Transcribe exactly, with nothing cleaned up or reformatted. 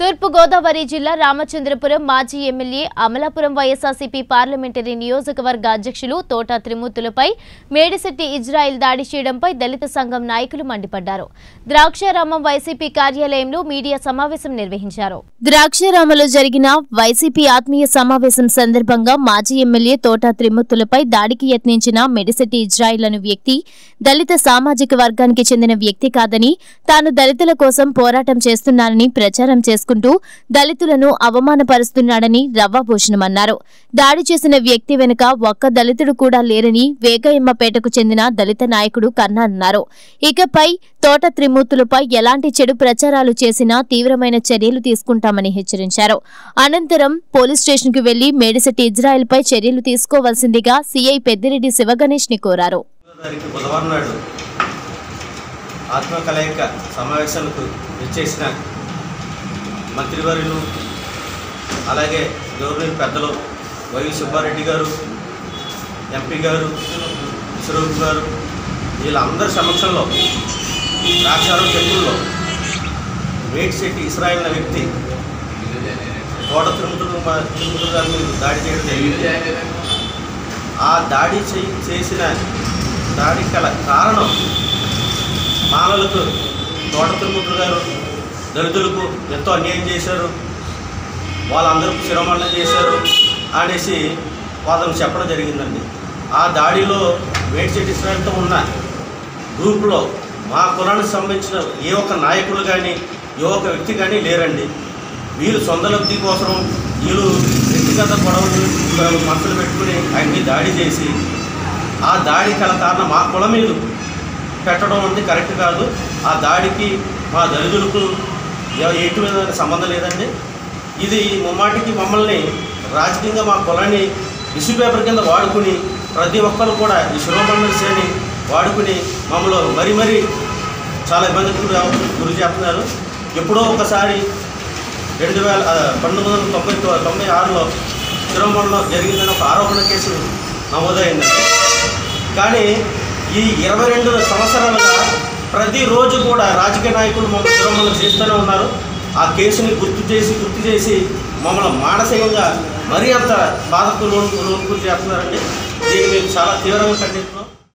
తూర్పు గోదావరి జిల్లా రామచంద్రపురం మాజీ ఎమ్మెల్యే అమలాపురం వైఎస్ఆర్సీపీ పార్లమెంటరీ నియోజకవర్గ అధ్యక్షులు తోట త్రిమూర్తులపై మేడిశెట్టి ఇజ్రాయిల్ దాడి చేయడంపై దళిత సంఘం నాయకులు మండిపడ్డారు. ద్రాక్షారామం వైసీపీ కార్యాలయంలో మీడియా సమావేశం నిర్వహించారు. ద్రాక్షారామలో జరిగిన వైసీపీ ఆత్మీయ సమావేశం సందర్భంగా మాజీ ఎమ్మెల్యే తోట త్రిమూర్తులపై దాడికి యత్నించిన మేడిశెట్టి ఇజ్రాయిల్ అను వ్యక్తి దళిత సామాజిక వర్గానికి చెందిన వ్యక్తి కాదని, తాను దళితుల కోసం పోరాటం చేస్తున్నానని ప్రచారం చేసుకుంటూ దళితులను అవమానపరుస్తున్నాడని రవ్వభూషణమన్నారు. దాడి చేసిన వ్యక్తి వెనుక ఒక్క దళితుడు కూడా లేరని వేగయమ్మపేటకు చెందిన దళిత నాయకుడు కన్నా అన్నారు. ఇకపై తోట త్రిమూర్తులపై ఎలాంటి చెడు ప్రచారాలు చేసినా తీవ్రమైన చర్యలు తీసుకుంటామని హెచ్చరించారు. అనంతరం పోలీస్ స్టేషన్కు వెళ్లి మేడిశెట్టి ఇజ్రాయిల్ పై చర్యలు తీసుకోవాల్సిందిగా సీఐ పెద్దిరెడ్డి శివగణేష్ ని కోరారు. ఆత్మకలయిక సమావేశాలకు విచ్చేసిన మంత్రివర్యులు, అలాగే గవర్నర్ పెద్దలు వై సుబ్బారెడ్డి గారు, ఎంపీ గారు, స్వరూప్ గారు, వీళ్ళందరి సమక్షంలో ద్రాక్షారం టెంపుల్లో మేడిశెట్టి ఇజ్రాయిల్ అనే వ్యక్తి తోట తిరుమతులు తిరుమతులు గారి మీద దాడి చేయడం జరిగింది. ఆ దాడి చేసిన దాడి గల కారణం మానవులకు తోట తిరుమతులు గారు దళితులకు ఎంతో అన్యాయం చేశారు, వాళ్ళందరూ శిరోమణం చేశారు అనేసి వాళ్ళని చెప్పడం జరిగిందండి. ఆ దాడిలో మేడిశెట్టి ఇజ్రాయిల్తో ఉన్న గ్రూప్లో మా కులానికి సంబంధించిన ఏ ఒక్క నాయకులు కానీ ఏ ఒక్క వ్యక్తి కానీ లేరండి. వీళ్ళు సొంత లబ్ధి కోసం వీళ్ళు వ్యక్తిగత గొడవలు మనసులు పెట్టుకుని ఆయన మీద దాడి చేసి ఆ దాడి కల కారణం మా కులం మీద పెట్టడం అనేది కరెక్ట్ కాదు. ఆ దాడికి మా దళితులకు ఎటు మీద సంబంధం లేదండి. ఇది ముమ్మాటికి మమ్మల్ని రాజకీయంగా మా కులాన్ని ఇష్యూ పేపర్ కింద వాడుకుని ప్రతి ఒక్కరు కూడా ఈ శిరోమండలి వాడుకుని మమ్మల్ని మరీ మరీ చాలా ఇబ్బందికి గురి చేస్తున్నారు. ఎప్పుడో ఒకసారి రెండు వేల పంతొమ్మిది వందల తొంభై తొంభై ఆరులో శిరోమండలం జరిగిందని ఒక ఆరోపణ కేసు నమోదైందండి. కానీ ఈ ఇరవై రెండు సంవత్సరాలుగా ప్రతిరోజు కూడా రాజకీయ నాయకులు మమ్మల్ని శిరోమండలం చేస్తూనే ఉన్నారు. ఆ కేసుని గుర్తు చేసి గుర్తు చేసి మమ్మల్ని మానసికంగా మరీ అంత బాధకు లోను లోనుకు చేస్తున్నారండి. దీన్ని మేము చాలా తీవ్రంగా ఖండిస్తున్నాం.